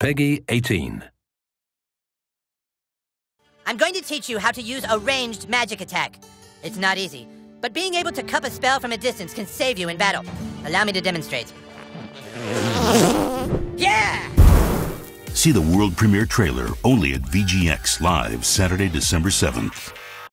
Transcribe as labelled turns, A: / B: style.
A: Peggy 18.
B: I'm going to teach you how to use a ranged magic attack. It's not easy, but being able to cup a spell from a distance can save you in battle. Allow me to demonstrate. Yeah!
C: See the world premiere trailer only at VGX Live Saturday, December 7th.